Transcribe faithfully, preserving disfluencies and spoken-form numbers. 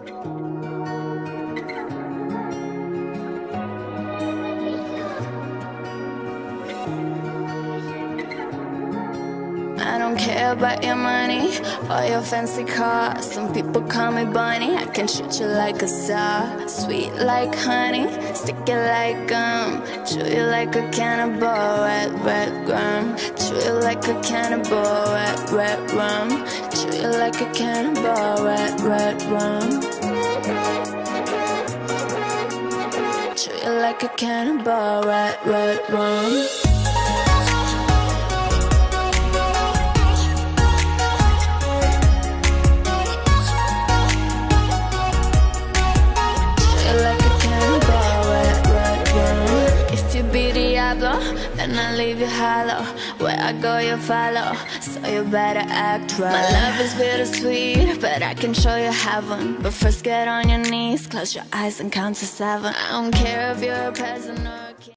I don't care about your money or your fancy car. Some people call me Bunny. I can treat you like a star. Sweet like honey, sticky like gum. Chew you like a cannibal, red, red rum. Chew you like a cannibal, red, red rum. Chew you like a cannibal, red, red rum. Chew you like a cannibal, red, red rum. Then I leave you hollow. Where I go you follow, so you better act right. My love is bittersweet, but I can show you heaven. But first get on your knees, close your eyes and count to seven. I don't care if you're a peasant or a king.